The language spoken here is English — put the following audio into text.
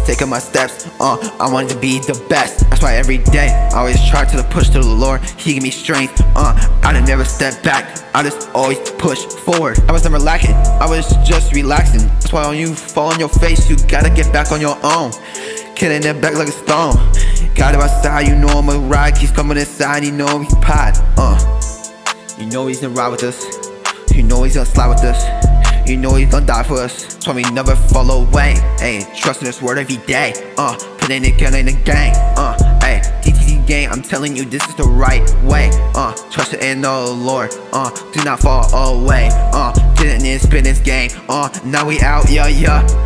taking my steps. I wanted to be the best. That's why every day I always try to push to the Lord. He give me strength. I done never step back. I just always push forward. I was never lacking. I was just relaxing. That's why when you fall on your face, you gotta get back on your own. Killing it back like a stone. Got him outside, you know I'm a ride. Keeps coming inside, you know he's pot. You know he's gonna ride with us. You know he's gonna slide with us. You know he's gonna die for us. So we never fall away. Ayy, trusting this word every day. Putting it in the gang. Ayy, TTT gang, I'm telling you this is the right way. Trust it in the Lord. Do not fall away. Getting in, spin this game. Now we out, yeah.